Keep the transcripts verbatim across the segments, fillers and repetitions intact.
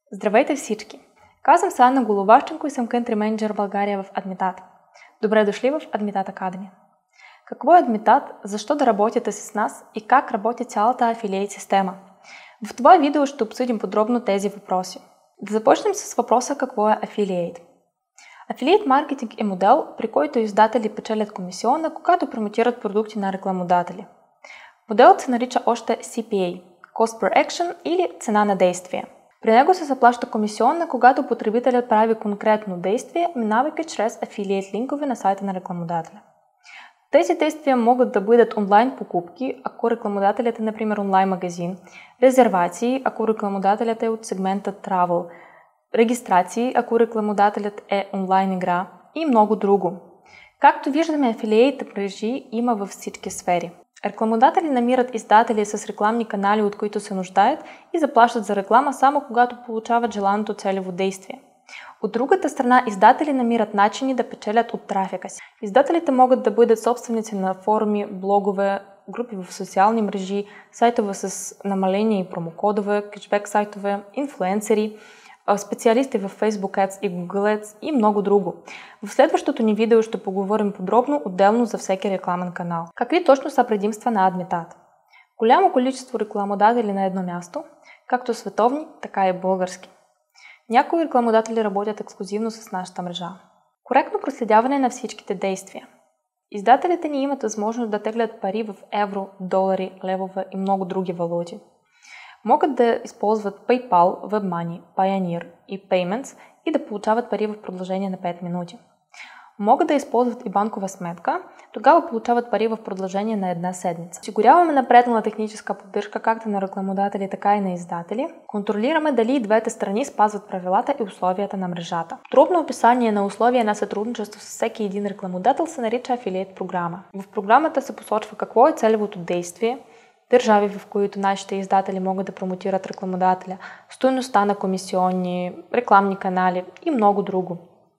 Здравейте всички! Казвам се Анна Головашченко и съм Country Manager България в Admitat. Добре дошли в Admitat Academy. Какво е Admitat, защо да работите с нас и как работи цялата Affiliate система? В това видео ще обсъдим подробно тези въпроси. Да започнем с въпроса какво е Affiliate. Affiliate маркетинг е модел, при който издатели печелят комисиона, когато промотират продукти на рекламодатели. Моделът се нарича още Си Пи Ей – Cost per Action или цена на действие. При него се заплаща комисиона, когато потребителят прави конкретно действие, минавайки чрез Affiliate линкове на сайта на рекламодателя. Тези действия могат да бъдат онлайн покупки, ако рекламодателят е, например, онлайн магазин, резервации, ако рекламодателят е от сегмента Travel, регистрации, ако рекламодателят е онлайн игра и много друго. Както виждаме, Affiliate мрежи има във всички сфери. Рекламодатели намират издатели с рекламни канали, от които се нуждаят и заплащат за реклама само когато получават желаното целево действие. От другата страна, издатели намират начини да печелят от трафика си. Издателите могат да бъдат собственици на форуми, блогове, групи в социални мрежи, сайтове с намаления и промокодове, кешбек сайтове, инфлуенсъри, специалисти в Facebook Ads и Google Ads и много друго. В следващото ни видео ще поговорим подробно отделно за всеки рекламен канал. Какви точно са предимства на Admitat? Голямо количество рекламодатели на едно място, както световни, така и български. Някои рекламодатели работят ексклюзивно с нашата мрежа. Коректно проследяване на всичките действия. Издателите ни имат възможност да теглят пари в евро, долари, левове и много други валути. Могат да използват PayPal, WebMoney, Payoneer и Payments и да получават пари в продължение на пет минути. Могат да използват и банкова сметка, тогава получават пари в продължение на една седмица. Осигуряваме напреднала техническа поддръжка както на рекламодатели, така и на издатели. Контролираме дали и двете страни спазват правилата и условията на мрежата. Подробно описание на условия на сътрудничество с всеки един рекламодател се нарича Affiliate програма. В програмата се посочва какво е целевото действие, държави, в които нашите издатели могат да промотират рекламодателя, стойността на комисионни, рекламни канали и много друго.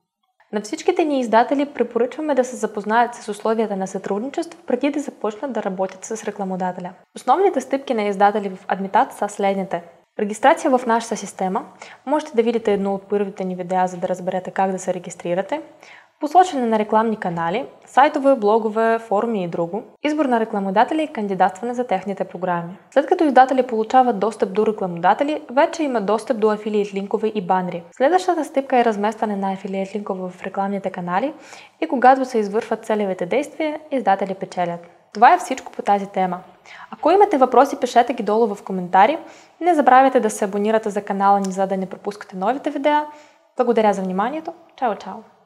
На всичките ни издатели препоръчваме да се запознаят с условията на сътрудничество преди да започнат да работят с рекламодателя. Основните стъпки на издатели в Admitat са следните. Регистрация в нашата система. Можете да видите едно от първите ни видеа, за да разберете как да се регистрирате. Посочване на рекламни канали, сайтове, блогове, форуми и друго. Избор на рекламодатели и кандидатстване за техните програми. След като издатели получават достъп до рекламодатели, вече имат достъп до Affiliate линкове и банери. Следващата стъпка е разместване на Affiliate линкове в рекламните канали и когато се извършват целевите действия, издатели печелят. Това е всичко по тази тема. Ако имате въпроси, пишете ги долу в коментари. Не забравяйте да се абонирате за канала ни, за да не пропускате новите видеа. Благодаря за вниманието. Чао, чао!